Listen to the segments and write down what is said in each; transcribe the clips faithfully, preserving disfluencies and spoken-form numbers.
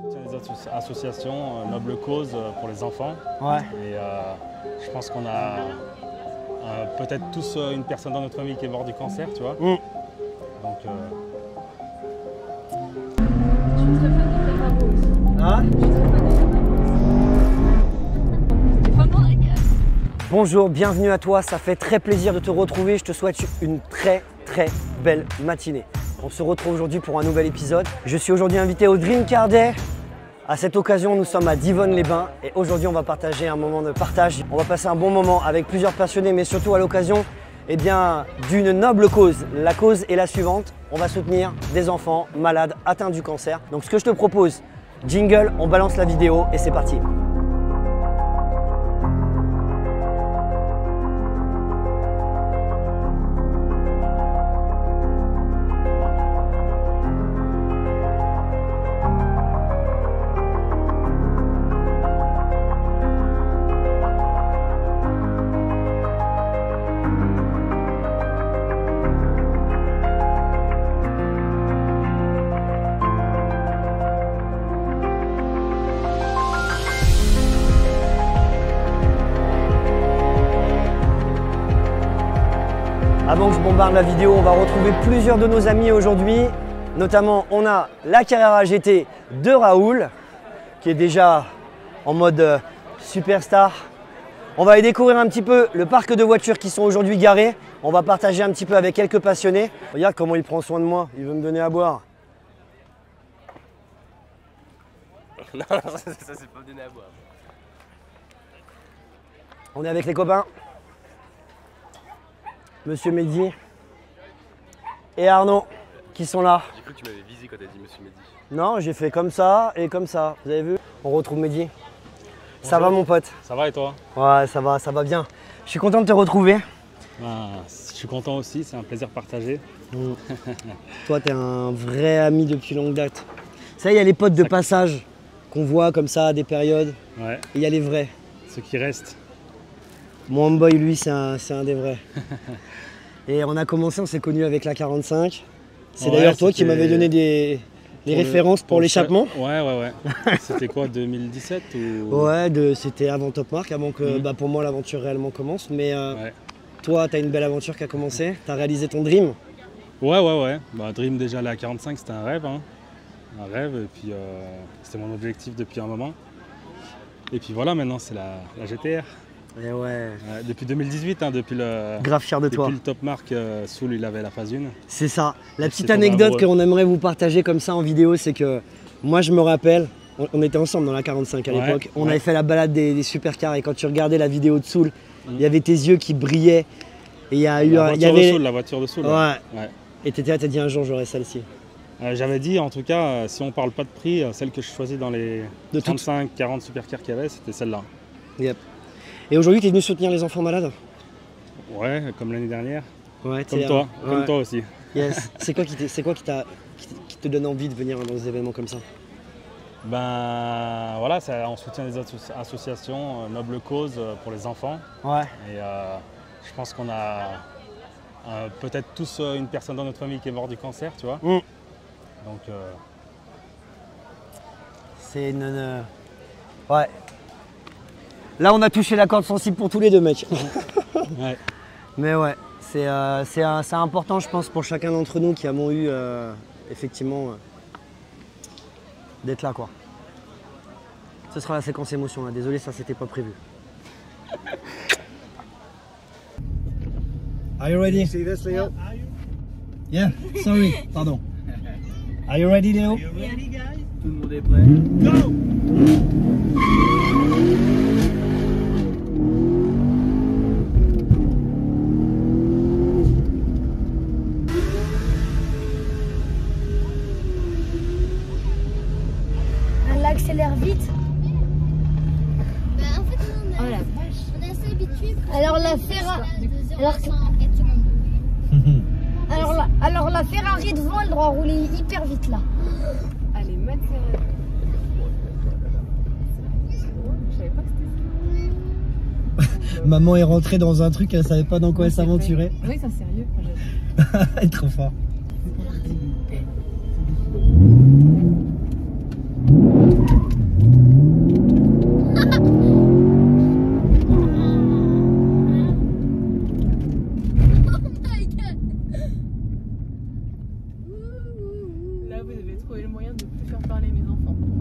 soutient les autres associations, euh, Noble Cause euh, pour les enfants. Ouais. Et euh, je pense qu'on a euh, peut-être tous euh, une personne dans notre famille qui est morte du cancer, tu vois. Mm. Donc, euh... je suis très fan de Clara Rose. Ah. Je suis très fan de Clara Rose. T'es fan dans la gueule. Bonjour, bienvenue à toi, ça fait très plaisir de te retrouver. Je te souhaite une très très belle matinée. On se retrouve aujourd'hui pour un nouvel épisode. Je suis aujourd'hui invité au Dream Car Day. À cette occasion, nous sommes à Divonne-les-Bains et aujourd'hui, on va partager un moment de partage. On va passer un bon moment avec plusieurs passionnés, mais surtout à l'occasion eh bien, d'une noble cause. La cause est la suivante. On va soutenir des enfants malades atteints du cancer. Donc ce que je te propose, jingle, on balance la vidéo et c'est parti. Avant que je bombarde la vidéo, on va retrouver plusieurs de nos amis aujourd'hui. Notamment, on a la Carrera G T de Raoul, qui est déjà en mode euh, superstar. On va aller découvrir un petit peu le parc de voitures qui sont aujourd'hui garées. On va partager un petit peu avec quelques passionnés. Regarde comment il prend soin de moi, il veut me donner à boire. Non, ça, ça c'est pas donné à boire. On est avec les copains. Monsieur Mehdi et Arnaud qui sont là. J'ai cru que tu m'avais visé quand t'as dit Monsieur Mehdi. Non, j'ai fait comme ça et comme ça. Vous avez vu? On retrouve Mehdi. Ça va mon pote? Ça va et toi? Ouais, ça va, ça va bien. Je suis content de te retrouver. Ben, je suis content aussi, c'est un plaisir partagé. Mmh. Toi, t'es un vrai ami depuis longue date. Ça, il y a les potes de passage qu'on voit comme ça à des périodes. Ouais. Et il y a les vrais. Ceux qui restent. Mon homeboy, lui, c'est un, un des vrais. Et on a commencé, on s'est connus avec la quarante-cinq. C'est ouais, d'ailleurs toi qui m'avais donné des, des pour références le, pour, pour l'échappement. Ouais, ouais, ouais. C'était quoi, deux mille dix-sept ou... Ouais, c'était avant Top Mark, avant que mmh. bah, pour moi l'aventure réellement commence. Mais euh, ouais. Toi, tu as une belle aventure qui a commencé. Tu as réalisé ton dream. Ouais, ouais, ouais. Bah, dream déjà, la quarante-cinq, c'était un rêve. Hein. Un rêve, et puis euh, c'était mon objectif depuis un moment. Et puis voilà, maintenant, c'est la, la G T R. Et ouais. Euh, depuis deux mille dix-huit, hein, depuis le. Grave fier de depuis toi. Depuis le Top Mark, euh, Soul, il avait la phase un. C'est ça. La et petite anecdote qu'on aimerait vous partager comme ça en vidéo, c'est que moi je me rappelle, on, on était ensemble dans la quarante-cinq à l'époque, ouais, on ouais. avait fait la balade des, des supercars et quand tu regardais la vidéo de Soul, il mmh. y avait tes yeux qui brillaient. Et il y a eu la un. Voiture y avait... de Soul, la voiture de Soul. Ouais. ouais. ouais. Et t'étais là, t'as dit un jour j'aurai celle-ci. Euh, J'avais dit en tout cas, euh, si on parle pas de prix, euh, celle que je choisis dans les de trente-cinq quarante supercars qu'il y avait, c'était celle-là. Yep. Et aujourd'hui, tu es venu soutenir les enfants malades? Ouais, comme l'année dernière. Ouais, comme toi, ouais. comme toi aussi. Yes. C'est quoi, qui, qui, quoi qui, qui, qui te donne envie de venir dans des événements comme ça? Ben voilà, ça, on soutient les autres associations, euh, Noble Cause euh, pour les enfants. Ouais. Et euh, je pense qu'on a euh, peut-être tous euh, une personne dans notre famille qui est morte du cancer, tu vois. Mm. Donc. Euh... C'est une. Euh... Ouais. Là, on a touché la corde sensible pour tous les deux, mec. Ouais. Mais ouais, c'est euh, euh, important, je pense, pour chacun d'entre nous qui avons eu, euh, effectivement, euh, d'être là, quoi. Ce sera la séquence émotion, là. Désolé, ça, c'était pas prévu. Are you ready? See this, Leo? Yeah, sorry, pardon. Are you ready, Leo? Are you ready, guys? Tout le monde est prêt? Go! Accélère vite. Bah, en fait, on, a, oh, la vache. On est assez habitué. Alors la Ferrari. Alors, que... alors, la... alors la Ferrari devant, elle doit rouler hyper vite là. Elle est mal serrée. Je savais pas que c'était ça. Maman est rentrée dans un truc, elle savait pas dans quoi elle s'aventurait. Oui, c'est sérieux. Elle est trop fort.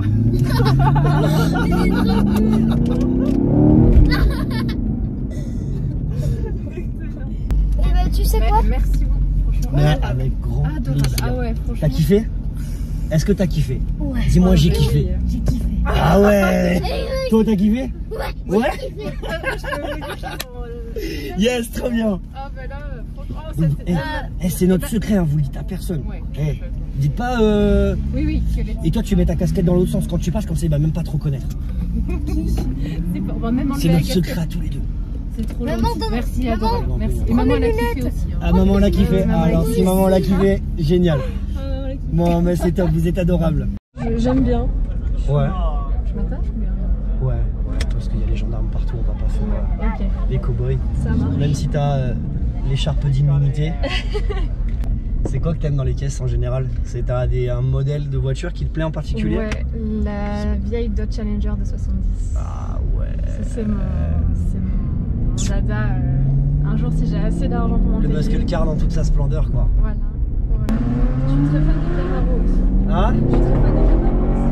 Eh ben, tu sais quoi? Merci beaucoup, franchement. Mais avec grand Adorable. plaisir. Ah ouais, franchement. T'as kiffé? Est-ce que t'as kiffé? Ouais. Dis-moi, j'ai Ouais, kiffé. ouais. J'ai kiffé. Ah ouais. Toi, t'as kiffé? Ouais. Ouais. Je peux vous dire que- Yes, trop bien. Ah bah là, franchement, oh, ça Eh, c'est... eh, c'est notre secret, hein, vous le dites à personne. Ouais. Eh, dites pas. Euh... Oui, oui, que les... Et toi, tu mets ta casquette dans l'autre sens quand tu passes, comme ça, il va même pas trop connaître. C'est pas- on va même enlever C'est la notre casquette. secret à tous les deux. C'est trop Maman, gentil. donne- Merci, Maman, adorable. Merci. Et prends maman les l'a kiffé lunettes. aussi. hein. Ah, maman l'a kiffé. Ouais, maman l'a Alors, kiffé. si maman l'a kiffé, génial. Ah, maman l'a kiffé. Bon, mais c'est top, vous êtes adorable. J'aime bien. Ouais. Je m'attache ou bien? Ouais, ouais, parce qu'il y a les gendarmes partout, on va pas faire euh, Ok, les cow-boys. ça marche. Même si t'as euh, l'écharpe d'immunité. C'est quoi que t'aimes dans les caisses en général? C'est t'as des, un modèle de voiture qui te plaît en particulier? Ouais, la vieille Dodge Challenger de soixante-dix. Ah ouais. Ça, c'est mon, c'est mon, mon dada. euh, un jour, si j'ai assez d'argent pour m'en Le payer. muscle car dans toute sa splendeur, quoi. Voilà, voilà. Je suis très fan de Camaro aussi. Ah? Je suis très fan de Camaro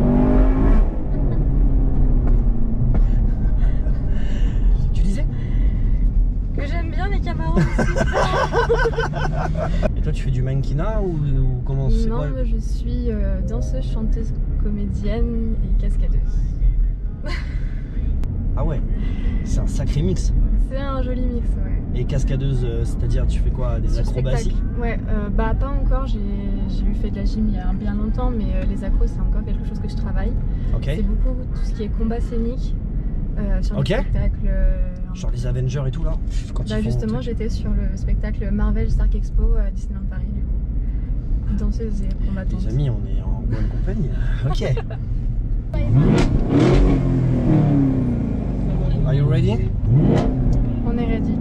Tu disais? aussi. Que j'aime bien les Camaros aussi. Et toi, tu fais du mannequinat ou, ou comment c'est Non, quoi? moi, je suis euh, danseuse, chanteuse, comédienne et cascadeuse. Ah ouais, c'est un sacré mix. C'est un joli mix, ouais. Et cascadeuse, euh, c'est-à-dire tu fais quoi? Des Sur acrobaties? spectacle. Ouais, euh, bah pas encore, j'ai j'ai eu fait de la gym il y a bien longtemps, mais euh, les accros c'est encore quelque chose que je travaille. Ok. C'est beaucoup tout ce qui est combat scénique euh, sur Ok. le spectacle. euh, Genre les Avengers et tout là? Quand ils bah font justement, un truc. j'étais sur le spectacle Marvel Stark Expo à Disneyland Paris, du coup. Danseuse et combattante. Les amis, on est en bonne compagnie. Ok. Are you ready? On est ready.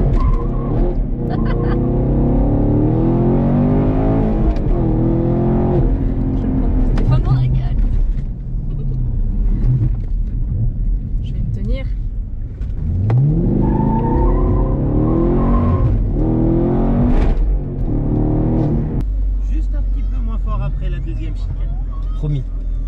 Je vais me prendre mon téléphone dans la gueule. Je vais me tenir. Juste un petit peu moins fort après la deuxième chicane. Promis.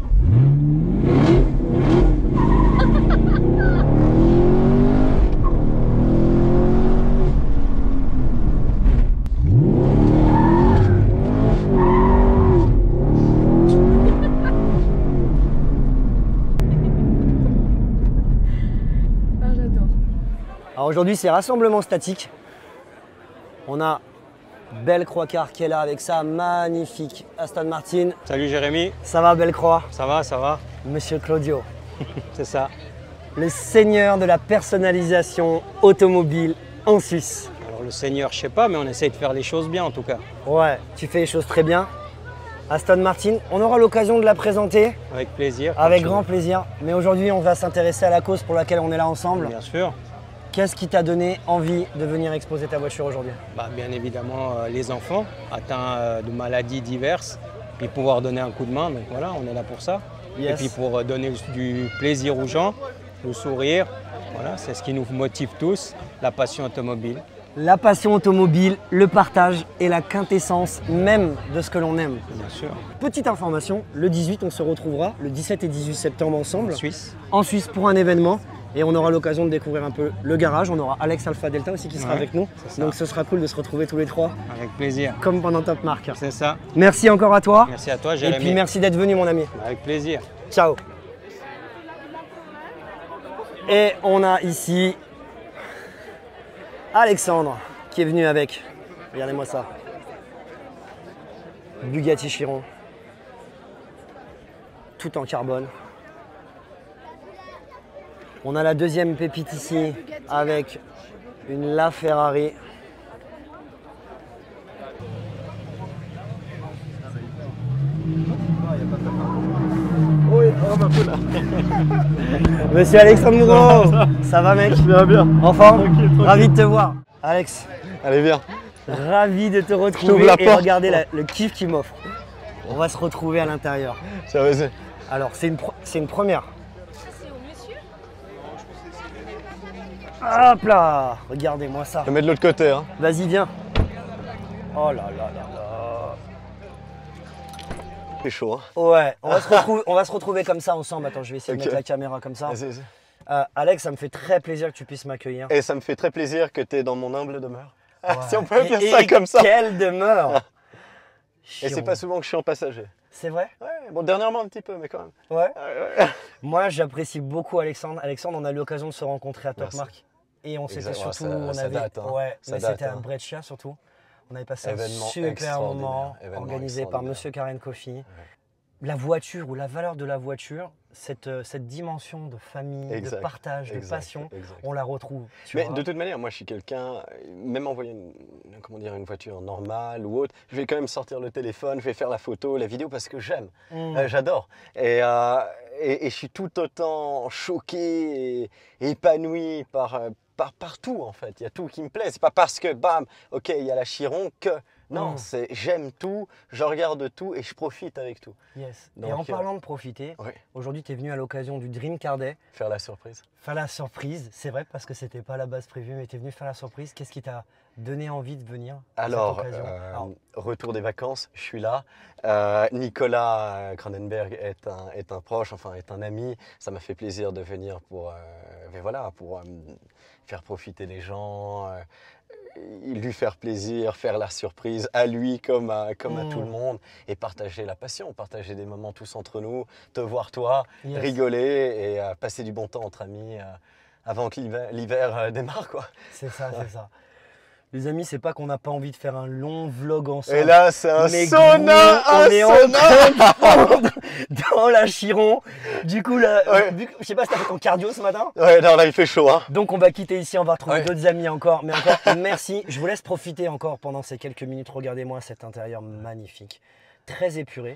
Ah, j'adore. Alors aujourd'hui c'est rassemblement statique. On a Bellecroix qui est là avec sa magnifique Aston Martin. Salut Jérémy, Ça va Bellecroix? ça va, ça va, Monsieur Claudio, c'est ça. le seigneur de la personnalisation automobile en Suisse. Alors le Seigneur, je sais pas, mais on essaye de faire les choses bien en tout cas. Ouais, tu fais les choses très bien. Aston Martin, on aura l'occasion de la présenter Avec plaisir. avec comme tu grand plaisir. Mais aujourd'hui, on va s'intéresser à la cause pour laquelle on est là veux. ensemble. Bien sûr. Qu'est-ce qui t'a donné envie de venir exposer ta voiture aujourd'hui? Bah, bien évidemment, euh, les enfants atteints euh, de maladies diverses, puis pouvoir donner un coup de main. Donc voilà, on est là pour ça. Yes. Et puis pour euh, donner du plaisir aux gens, le sourire. Voilà, c'est ce qui nous motive tous, la passion automobile. La passion automobile, le partage et la quintessence même de ce que l'on aime. Bien sûr. Petite information, le dix-huit, on se retrouvera le dix-sept et dix-huit septembre ensemble Suisse. en Suisse pour un événement. Et on aura l'occasion de découvrir un peu le garage. On aura Alex Alpha Delta aussi qui sera Ouais, avec nous. c'est ça. Donc ce sera cool de se retrouver tous les trois, Avec plaisir. comme pendant Top Marque. C'est ça. Merci encore à toi. Merci à toi Et Jérémy. puis merci d'être venu mon ami. Avec plaisir. Ciao. Et on a ici Alexandre qui est venu avec, regardez-moi ça, Bugatti Chiron, tout en carbone. On a la deuxième pépite ici avec une LaFerrari. Monsieur Alexandre Mourant, ça va mec? Bien, bien. En forme? Ravi de te voir. Alex, Allez, viens. ravi de te t'ouvre retrouver la et porte. regardez la- le kiff qu'il m'offre. On va se retrouver à l'intérieur. Ça va, c'est. Alors, c'est une, pro- c'est une première. Hop là! Regardez-moi ça. Je vais mettre de l'autre côté. Hein. Vas-y, viens. Oh là là là là. C'est chaud, hein. Ouais, on va, se retrouver, on va se retrouver comme ça ensemble. Attends, je vais essayer Ok. de mettre la caméra comme ça. Vas-y, vas-y. Euh, Alex, ça me fait très plaisir que tu puisses m'accueillir. Et ça me fait très plaisir que tu es dans mon humble demeure. Ouais. Si on peut Et- faire et- ça et comme ça. Quelle demeure. Et c'est pas souvent que je suis en passager. C'est vrai? Ouais, bon, dernièrement un petit peu, mais quand même. Ouais. Ouais, ouais. Moi, j'apprécie beaucoup Alexandre. Alexandre, on a eu l'occasion de se rencontrer à Top Merci. Mark. Et on s'était Exact, ouais, surtout, ça- on ça avait, date, hein. ouais, Ça mais date, c'était à hein. Brescia surtout. On avait passé Événement un super extraordinaire, moment événement organisé par extraordinaire. Monsieur Karen Coffee. La voiture ou la valeur de la voiture, cette, euh, cette dimension de famille, de Exact, partage, de exact, passion, exact. on la retrouve. Tu Mais vois. de toute manière, moi je suis quelqu'un, même envoyer une, comment dire, une voiture normale ou autre, je vais quand même sortir le téléphone, je vais faire la photo, la vidéo parce que j'aime, Mm. Euh, j'adore. Et, euh, et, et je suis tout autant choqué et, et épanoui par, euh, par, par tout en fait. Il y a tout qui me plaît. C'est pas parce que bam, ok, il y a la Chiron que. Non, Mm. c'est j'aime tout, je regarde tout et je profite avec tout. Yes. Donc, et en euh, parlant de profiter, Ouais, aujourd'hui tu es venu à l'occasion du Dream Car Day. faire la surprise. Faire la surprise, c'est vrai parce que c'était pas à la base prévu, mais tu es venu faire la surprise. Qu'est-ce qui t'a donné envie de venir à cette Alors, occasion euh, Alors, retour des vacances, je suis là. Euh, Nicolas Cronenberg est un, est un proche, enfin est un ami. Ça m'a fait plaisir de venir pour, euh, mais voilà, pour euh, faire profiter les gens, euh, lui faire plaisir, faire la surprise à lui comme à, comme à Mm. tout le monde et partager la passion, partager des moments tous entre nous, te voir toi, Yes. rigoler et euh, passer du bon temps entre amis euh, avant que l'hiver- l'hiver euh, démarre, quoi. c'est ça, c'est ça. Les amis, c'est pas qu'on n'a pas envie de faire un long vlog ensemble. Et là, c'est un Mais sauna, gros, un on est en sauna. train de fondre dans la Chiron. Du coup, là, Ouais. vu que- je sais pas si t'as fait ton cardio ce matin. Ouais, non, là, il fait chaud, hein. Donc on va quitter ici, on va retrouver Ouais. d'autres amis encore. Mais encore, merci. Je vous laisse profiter encore pendant ces quelques minutes. Regardez-moi cet intérieur magnifique. Très épuré.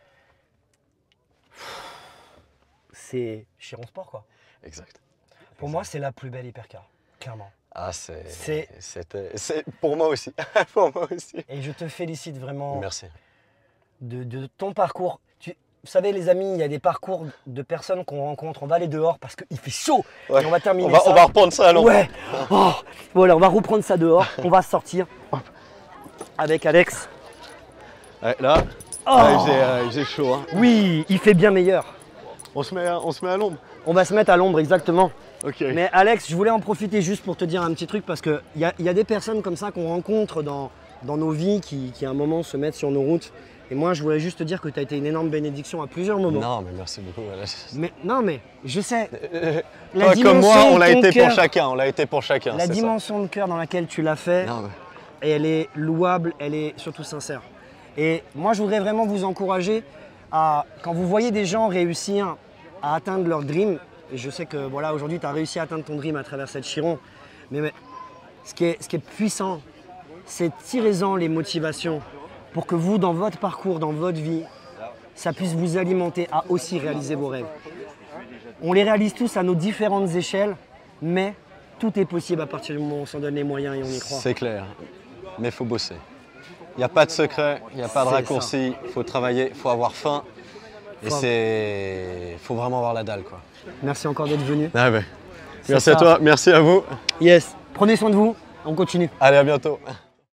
C'est Chiron Sport, quoi. Exact. Pour moi, c'est la plus belle hypercar, clairement. Ah, c'est. C'est- C'était. C'est pour moi aussi. Pour moi aussi. Et je te félicite vraiment Merci. de, de ton parcours. Tu, vous savez, les amis, il y a des parcours de personnes qu'on rencontre. On va aller dehors parce qu'il fait chaud. Ouais. Et on va terminer On va, ça. on va reprendre ça à l'envers. Ouais. Oh. Voilà, on va reprendre ça dehors. On va sortir avec Alex. Ouais, là, Oh. là, il, faisait, euh, il faisait chaud. Hein. Oui, il fait bien meilleur. On se met, à- on se met à l'ombre. On va se mettre à l'ombre, exactement. Ok. Mais Alex, je voulais en profiter juste pour te dire un petit truc parce qu'il y a, y a des personnes comme ça qu'on rencontre dans, dans nos vies qui, qui à un moment se mettent sur nos routes. Et moi, je voulais juste te dire que tu as été une énorme bénédiction à plusieurs moments. Non, mais merci beaucoup. Voilà. Mais non, mais je sais. Euh, La Toi, comme moi, dimension on l'a de ton été pour cœur. chacun. On l'a été pour chacun. La c'est ça. dimension de cœur dans laquelle tu l'as fait, Non, mais- et elle est louable, elle est surtout sincère. Et moi, je voudrais vraiment vous encourager à, quand vous voyez des gens réussir à atteindre leur dream, et je sais que voilà, aujourd'hui, tu as réussi à atteindre ton dream à travers cette Chiron, mais, mais ce, qui est, ce qui est puissant, c'est tirez-en les motivations pour que vous, dans votre parcours, dans votre vie, ça puisse vous alimenter à aussi réaliser vos rêves. On les réalise tous à nos différentes échelles, mais tout est possible à partir du moment où on s'en donne les moyens et on y croit. C'est clair. Mais il faut bosser. Il n'y a pas de secret, il n'y a pas de C'est raccourci. Il faut travailler, il faut avoir faim. Et Faut- c'est. Il faut vraiment avoir la dalle, quoi. Merci encore d'être venu. Ah ouais. C'est Merci à ça. toi, merci à vous. Yes, prenez soin de vous, on continue. Allez, à bientôt.